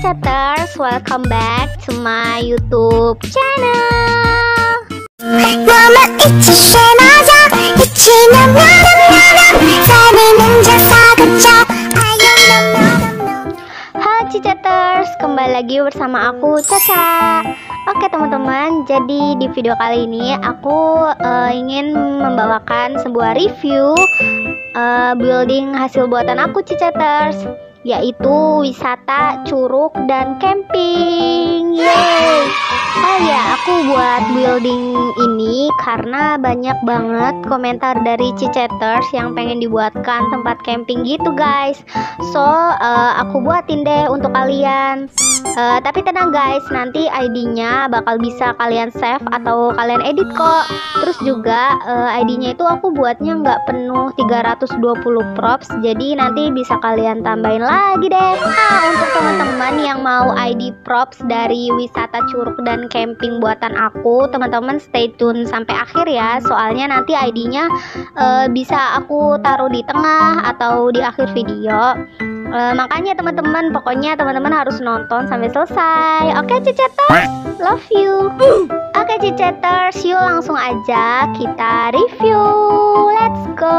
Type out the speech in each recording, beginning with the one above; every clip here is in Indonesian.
Cicaters, welcome back to my YouTube channel. Halo Cicaters, kembali lagi bersama aku Caca. Oke teman-teman, jadi di video kali ini aku ingin membawakan sebuah review building hasil buatan aku Cicaters, yaitu wisata Curug dan camping. Yeay. Oh ya, aku buat building ini karena banyak banget komentar dari Cicaters yang pengen dibuatkan tempat camping gitu guys. So aku buatin deh untuk kalian. Tapi tenang guys, nanti ID-nya bakal bisa kalian save atau kalian edit kok. Terus juga ID-nya itu aku buatnya nggak penuh 320 props, jadi nanti bisa kalian tambahin lagi deh. Nah, untuk teman-teman yang mau ID props dari wisata Curug dan camping buatan aku, teman-teman stay tune sampai akhir ya. Soalnya nanti ID-nya bisa aku taruh di tengah atau di akhir video. Makanya teman-teman, pokoknya teman-teman harus nonton sampai selesai. Oke Cicaters, love you. Oke Cicaters, yuk langsung aja kita review. Let's go.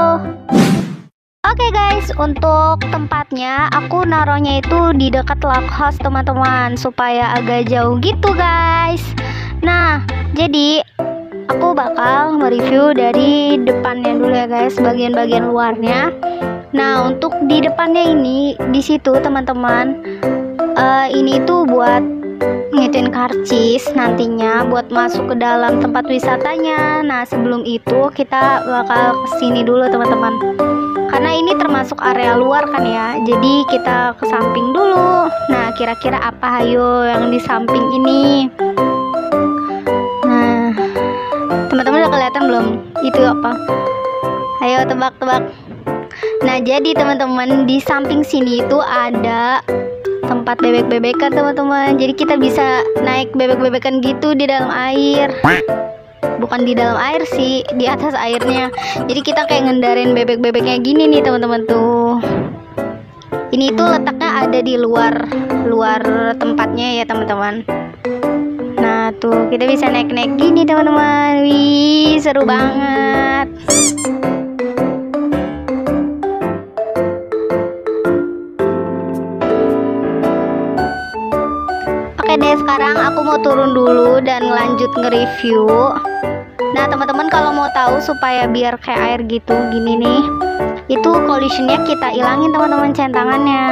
Oke guys, untuk tempatnya aku naruhnya itu di dekat log house teman-teman, supaya agak jauh gitu guys. Nah, jadi aku bakal mereview dari depannya dulu ya guys, bagian-bagian luarnya. Nah, untuk di depannya ini, di situ teman-teman, ini tuh buat ngituin karcis nantinya buat masuk ke dalam tempat wisatanya. Nah, sebelum itu kita bakal kesini dulu teman-teman, karena ini termasuk area luar kan ya, jadi kita ke samping dulu. Nah, kira-kira apa hayo yang di samping ini? Nah, teman-teman udah kelihatan belum? Itu apa? Ayo tebak-tebak. Nah, jadi teman-teman, di samping sini itu ada tempat bebek-bebekan teman-teman. Jadi kita bisa naik bebek-bebekan gitu di dalam air. Bukan di dalam air sih, di atas airnya. Jadi kita kayak ngendarin bebek-bebeknya gini nih teman-teman tuh. Ini tuh letaknya ada di luar tempatnya ya teman-teman. Nah tuh kita bisa naik-naik gini teman-teman. Wih, seru banget. Oke deh, sekarang aku mau turun dulu dan lanjut nge-review. Nah teman-teman, kalau mau tahu supaya biar kayak air gitu gini nih, itu collisionnya kita ilangin teman-teman, centangannya.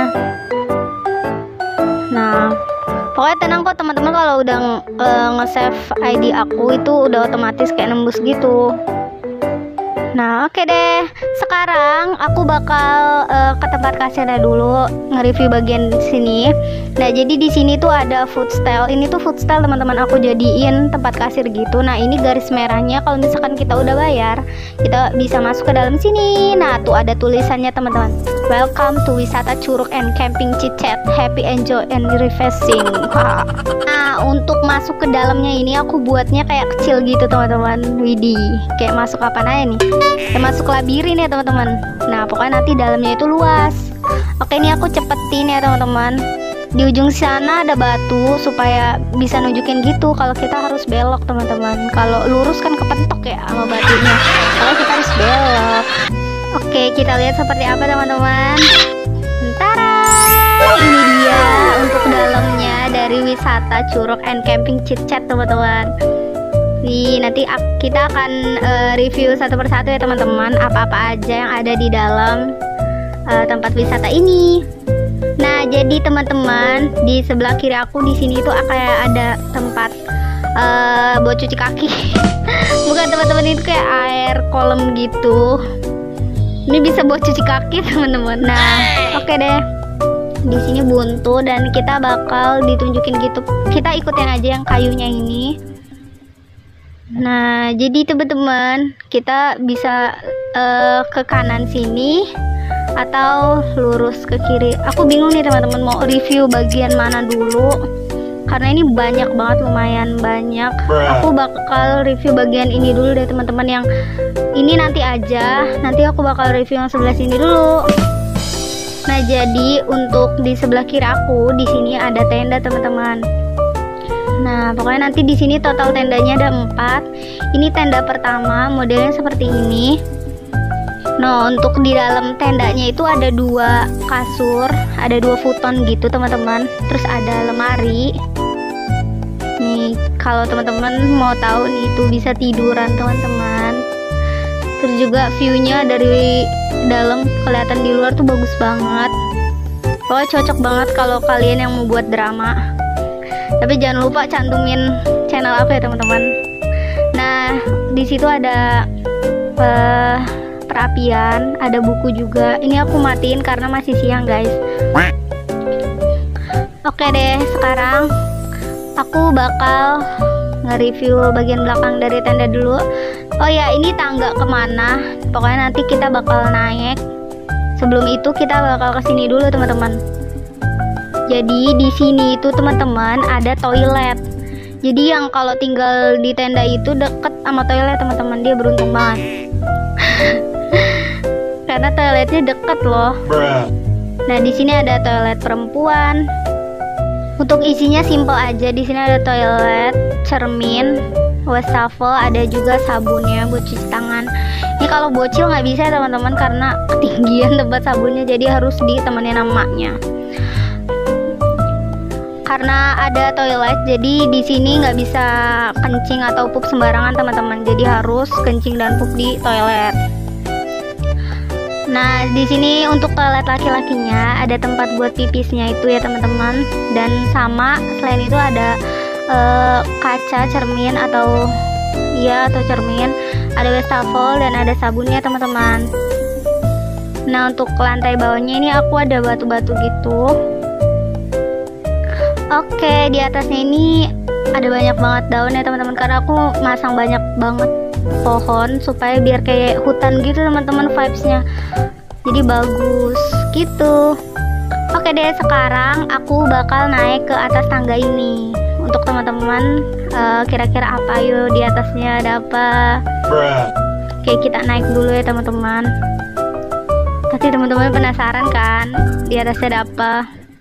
Nah pokoknya tenang kok teman-teman, kalau udah nge-save ID aku itu udah otomatis kayak nembus gitu. Nah oke deh, sekarang aku bakal ke tempat kasirnya dulu, nge-review bagian sini. Nah jadi di sini tuh ada food style. Ini tuh food style teman-teman, aku jadiin tempat kasir gitu. Nah ini garis merahnya, kalau misalkan kita udah bayar, kita bisa masuk ke dalam sini. Nah tuh ada tulisannya teman-teman, welcome to wisata Curug and camping Cicet, happy enjoy and refreshing. Nah untuk masuk ke dalamnya ini aku buatnya kayak kecil gitu teman-teman. Widih, kayak masuk apa aja nih, kayak masuk labirin ya teman-teman. Nah pokoknya nanti dalamnya itu luas. Oke, ini aku cepetin ya teman-teman. Di ujung sana ada batu supaya bisa nunjukin gitu kalau kita harus belok teman-teman. Kalau lurus kan kepentok ya sama batunya, kalau kita harus belok. Oke, kita lihat seperti apa teman-teman. Tara, ini dia untuk dalamnya dari wisata Curug and camping Cicet teman-teman. Nih, nanti kita akan review satu persatu ya teman-teman, apa-apa aja yang ada di dalam tempat wisata ini. Nah, jadi teman-teman, di sebelah kiri aku di sini tuh kayak ada tempat buat cuci kaki. Bukan teman-teman, itu kayak air kolam gitu. Ini bisa buat cuci kaki teman-teman. Nah, oke deh. Di sini buntu dan kita bakal ditunjukin gitu. Kita ikutin aja yang kayunya ini. Nah, jadi teman-teman, kita bisa ke kanan sini atau lurus ke kiri. Aku bingung nih teman-teman, mau review bagian mana dulu, karena ini banyak banget, lumayan banyak. Aku bakal review bagian ini dulu deh teman-teman. Yang ini nanti aja, nanti aku bakal review yang sebelah sini dulu. Nah, jadi untuk di sebelah kiri aku di sini ada tenda teman-teman. Nah, pokoknya nanti di sini total tendanya ada 4. Ini tenda pertama, modelnya seperti ini. Nah, untuk di dalam tendanya itu ada 2 kasur, ada 2 futon gitu teman-teman. Terus ada lemari. Nih, kalau teman-teman mau tahu nih, itu bisa tiduran teman-teman. Terus juga view-nya dari dalam kelihatan di luar tuh bagus banget. Pokoknya cocok banget kalau kalian yang mau buat drama. Tapi jangan lupa cantumin channel aku ya teman-teman. Nah, di situ ada perapian, ada buku juga. Ini aku matiin karena masih siang guys. Oke deh, sekarang aku bakal nge-review bagian belakang dari tenda dulu. Oh ya, ini tangga kemana? Pokoknya nanti kita bakal naik. Sebelum itu kita bakal kesini dulu teman-teman. Jadi di sini itu teman-teman ada toilet. Jadi yang kalau tinggal di tenda itu deket sama toilet teman-teman, dia beruntung banget. Karena toiletnya deket loh. Nah, di sini ada toilet perempuan. Untuk isinya simple aja. Di sini ada toilet, cermin, wastafel, ada juga sabunnya buat cuci tangan. Ini kalau bocil nggak bisa teman-teman karena ketinggian tempat sabunnya, jadi harus ditemenin sama emaknya. Karena ada toilet, jadi di sini nggak bisa kencing atau pup sembarangan teman-teman. Jadi harus kencing dan pup di toilet. Nah, di sini untuk toilet laki-lakinya ada tempat buat pipisnya itu ya teman-teman. Dan sama selain itu ada kaca cermin atau cermin, ada wastafel dan ada sabunnya teman-teman. Nah, untuk lantai bawahnya ini aku ada batu-batu gitu. Oke, di atasnya ini ada banyak banget daun ya teman-teman, karena aku masang banyak banget pohon supaya biar kayak hutan gitu teman-teman vibesnya. Jadi bagus gitu. Oke deh, sekarang aku bakal naik ke atas tangga ini. Untuk teman-teman kira-kira apa yuk di atasnya ada apa? Oke, kita naik dulu ya teman-teman. Pasti teman-teman penasaran kan di atasnya ada apa?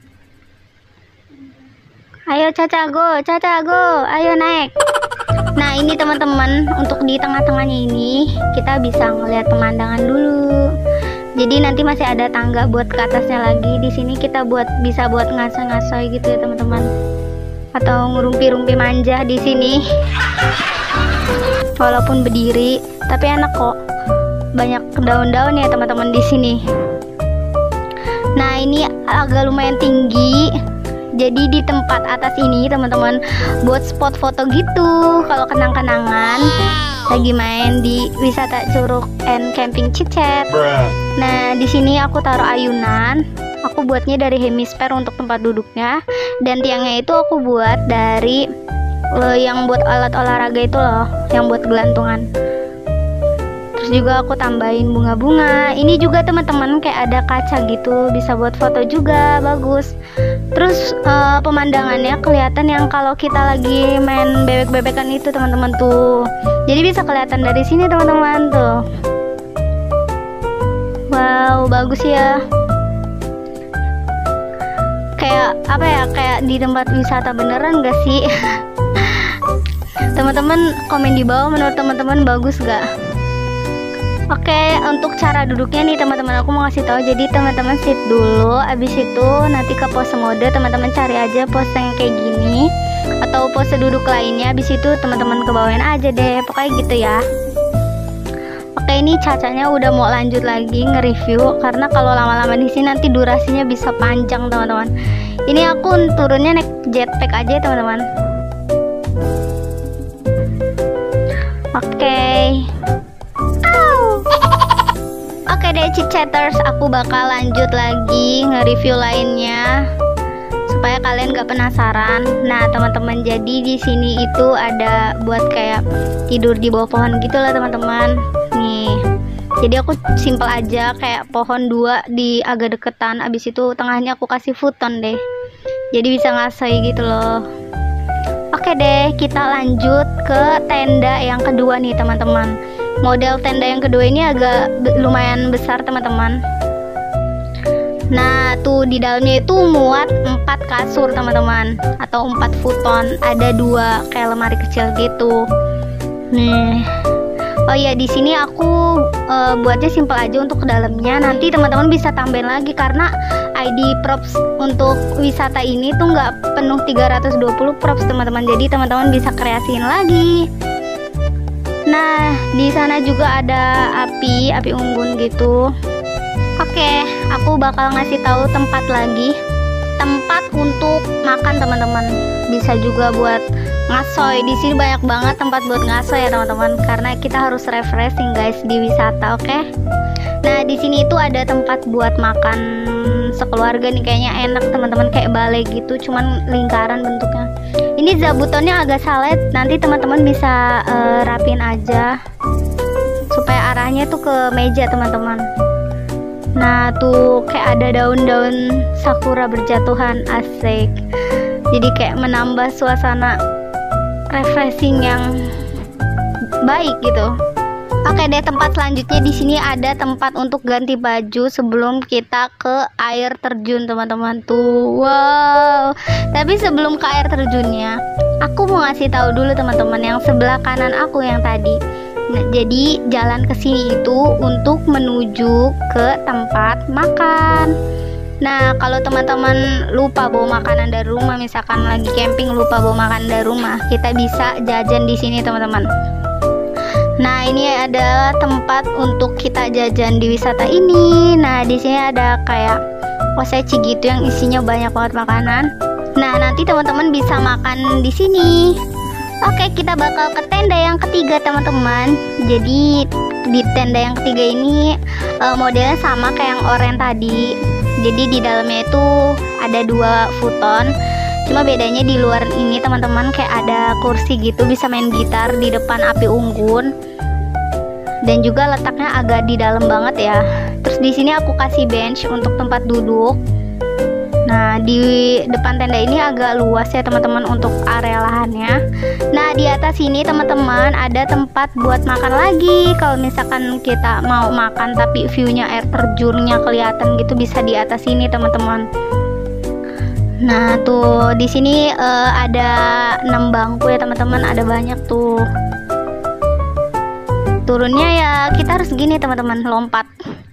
Ayo Caca go, ayo naik. Nah, ini teman-teman, untuk di tengah-tengahnya ini kita bisa ngelihat pemandangan dulu. Jadi nanti masih ada tangga buat ke atasnya lagi. Di sini kita bisa buat ngasoy-ngasoy gitu ya teman-teman. Atau ngerumpi-rumpi manja di sini. Walaupun berdiri, tapi enak kok. Banyak daun-daun ya teman-teman di sini. Nah, ini agak lumayan tinggi. Jadi di tempat atas ini teman-teman buat spot foto gitu kalau kenang-kenangan lagi main di wisata Curug and Camping Cicet. Nah, di sini aku taruh ayunan. Aku buatnya dari hemisfer untuk tempat duduknya, dan tiangnya itu aku buat dari yang buat alat olahraga itu loh, yang buat gelantungan. Terus juga aku tambahin bunga-bunga. Ini juga teman-teman kayak ada kaca gitu, bisa buat foto juga, bagus. Terus pemandangannya kelihatan yang kalau kita lagi main bebek-bebekan itu teman-teman tuh. Jadi bisa kelihatan dari sini teman-teman tuh. Wow, bagus ya. Kayak apa ya? Kayak di tempat wisata beneran gak sih? Teman-teman komen di bawah menurut teman-teman bagus gak? Oke, untuk cara duduknya nih teman-teman aku mau kasih tahu. Jadi teman-teman sit dulu, abis itu nanti ke pose mode teman-teman cari aja pose yang kayak gini atau pose duduk lainnya. Abis itu teman-teman kebawain aja deh, pokoknya gitu ya. Oke, ini Cacanya udah mau lanjut lagi nge-review karena kalau lama-lama di sini nanti durasinya bisa panjang teman-teman. Ini aku turunnya naik jetpack aja ya teman-teman. Oke. Oke deh Ciceters, aku bakal lanjut lagi nge-review lainnya supaya kalian gak penasaran. Nah teman-teman, jadi di sini itu ada buat kayak tidur di bawah pohon gitu lah teman-teman. Nih, jadi aku simple aja kayak pohon 2 di agak deketan. Abis itu tengahnya aku kasih futon deh, jadi bisa ngasih gitu loh. Oke deh, kita lanjut ke tenda yang kedua nih teman-teman. Model tenda yang kedua ini agak lumayan besar teman-teman. Nah, tuh di dalamnya itu muat 4 kasur teman-teman, atau 4 futon. Ada 2 kayak lemari kecil gitu. Nih. Oh iya, di sini aku buatnya simple aja untuk ke dalamnya. Nanti teman-teman bisa tambahin lagi karena ID props untuk wisata ini tuh nggak penuh 320 props teman-teman. Jadi teman-teman bisa kreasiin lagi. Nah, di sana juga ada api unggun gitu. Oke, aku bakal ngasih tahu tempat lagi. Tempat untuk makan teman-teman. Bisa juga buat ngasoy. Di sini banyak banget tempat buat ngasoy ya teman-teman. Karena kita harus refreshing guys di wisata, oke? Nah, di sini itu ada tempat buat makan sekeluarga nih, kayaknya enak teman-teman, kayak balai gitu, cuman lingkaran bentuknya. Ini zabutonnya agak salah, nanti teman-teman bisa rapin aja supaya arahnya tuh ke meja teman-teman. Nah, tuh kayak ada daun-daun sakura berjatuhan, asik. Jadi kayak menambah suasana refreshing yang baik gitu. Oke deh, tempat selanjutnya di sini ada tempat untuk ganti baju sebelum kita ke air terjun teman-teman tuh. Wow. Tapi sebelum ke air terjunnya, aku mau ngasih tahu dulu teman-teman yang sebelah kanan aku yang tadi. Nah, jadi jalan ke sini itu untuk menuju ke tempat makan. Nah, kalau teman-teman lupa bawa makanan dari rumah, misalkan lagi camping lupa bawa makanan dari rumah, kita bisa jajan di sini teman-teman. Nah, ini ada tempat untuk kita jajan di wisata ini. Nah, di sini ada kayak osechi gitu yang isinya banyak banget makanan. Nah, nanti teman-teman bisa makan di sini. Oke, kita bakal ke tenda yang ketiga teman-teman. Jadi di tenda yang ketiga ini modelnya sama kayak yang oranye tadi. Jadi di dalamnya itu ada 2 futon. Cuma bedanya di luar ini teman-teman kayak ada kursi gitu, bisa main gitar di depan api unggun. Dan juga letaknya agak di dalam banget ya. Terus di sini aku kasih bench untuk tempat duduk. Nah, di depan tenda ini agak luas ya teman-teman untuk area lahannya. Nah, di atas sini teman-teman ada tempat buat makan lagi. Kalau misalkan kita mau makan tapi view-nya air terjunnya kelihatan gitu, bisa di atas sini teman-teman. Nah, tuh di sini ada 6 bangku ya teman-teman, ada banyak tuh. Turunnya ya kita harus gini teman-teman, lompat.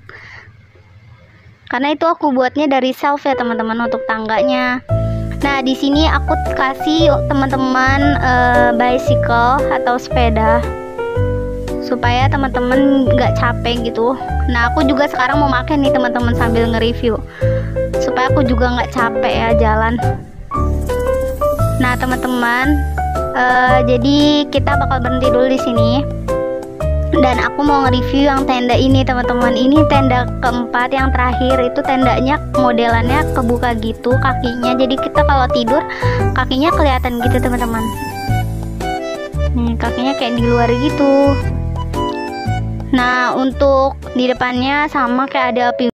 Karena itu aku buatnya dari self ya teman-teman untuk tangganya. Nah, di sini aku kasih teman-teman bicycle atau sepeda supaya teman-teman nggak capek gitu. Nah, aku juga sekarang mau makan nih teman-teman sambil nge-review supaya aku juga nggak capek ya jalan. Nah, teman-teman, jadi kita bakal berhenti dulu di sini. Dan aku mau nge-review yang tenda ini teman-teman. Ini tenda keempat yang terakhir, itu tendanya modelannya kebuka gitu kakinya. Jadi kita kalau tidur kakinya kelihatan gitu teman-teman. Nih, kakinya kayak di luar gitu. Nah, untuk di depannya sama kayak ada api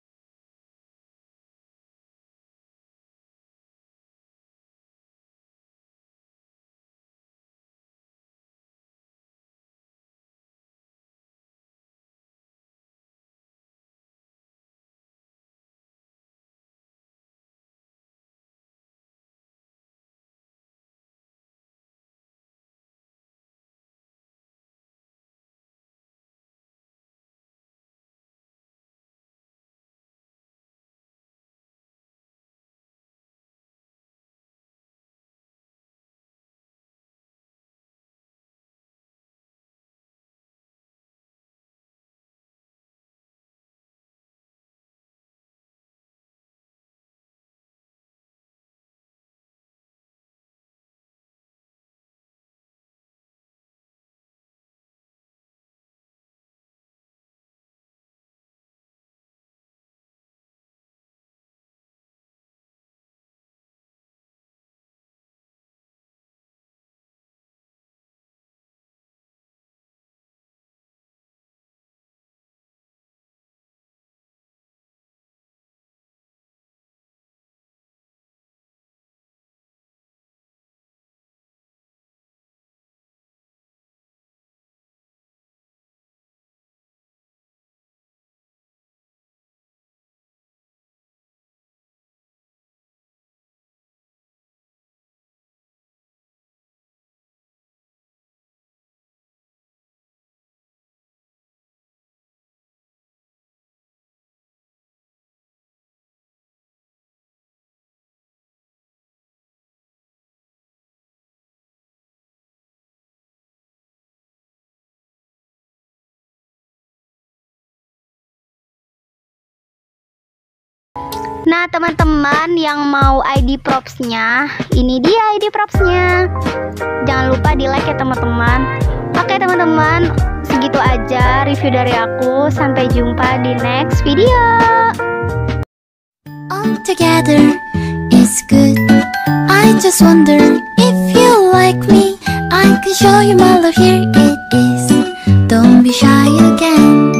Nah teman-teman yang mau ID propsnya, ini dia ID propsnya. Jangan lupa di like ya teman-teman. Oke teman-teman, segitu aja review dari aku. Sampai jumpa di next video. All together is good. I just wonder if you like me. I can show you my love, here it is. Don't be shy again.